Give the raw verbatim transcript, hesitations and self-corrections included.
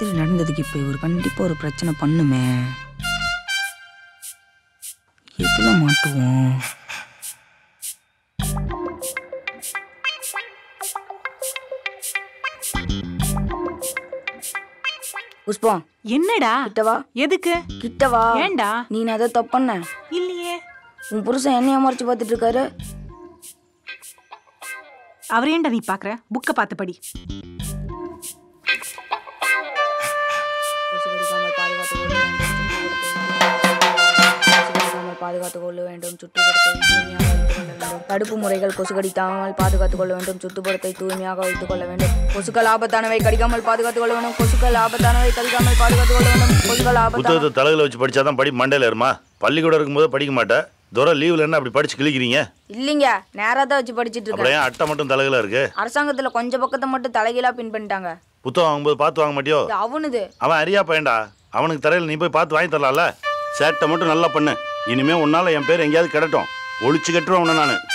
ராத்திரி நடந்ததுக்கு இப்போ இவர் கண்டிப்பாக ஒரு பிரச்சனை பண்ணுமே. எதில் மாட்டுவோம்? புஷ்பம், என்னடா? கிட்டவா. எதுக்கு கிட்டவா? ஏண்டா? நீ நான் அதை தப்பு பண்ண இல்லையே. உன் புருஷன் என்னைய மறைச்சு பார்த்துட்டு இருக்காரு. அவர் ஏண்டா நீ பாக்குற? புக்க பார்த்து படி. பாதுகாத்துக் கொள்ள வேண்டும், சுற்றுப்புறத்தை தூய்மையாக வைத்துக் கொள்ள வேண்டும். தடுப்பு முறைகள்: கொசு கடிக்காமல் பாதுகாத்துக் கொள்ள வேண்டும், சுற்றுப்புறத்தை தூய்மையாக வைத்துக் கொள்ள வேண்டும். கொசுக்கள் ஆபத்தானவை, கடிக்காமல் பாதுகாத்துக் கொள்ள வேண்டும். கொசுக்கள் ஆபத்தானவை, கடிக்காமல் பாதுகாத்துக் கொள்ள வேண்டும். கொசுக்கள் ஆபத்தானவை. தலையில வச்சு படிச்சாதான் படி மண்டையில ஏறுமா? பள்ளிக்கூடம் இருக்கும்போது படிக்க மாட்டேன். தூரம் லீவ்ல என்ன அப்படி படிச்சு கிழிக்கிறீங்க? இல்லைங்க, நேரா தான் வச்சு படிச்சுட்டு இருக்கேன். ஏன் அட்டை மட்டும் தலையில இருக்கு? அரசாங்கத்துல கொஞ்சம் பக்கத்தை மட்டும் தலைகீழா பின் பண்ணிட்டாங்க. புத்தகம் வாங்கும்போது பார்த்து வாங்க மாட்டியோ? அவனுது அவன் அறியா பையன்டா. அவனுக்கு தரையில நீ போய் பார்த்து வாங்கி தரலாம்ல. சேட்டை மட்டும் நல்லா பண்ணு. இனிமே உன்னால என் பேர் எங்கேயாவது கிடட்டும். ஒழிச்சு கட்டுருவேன் உன்னை நானு.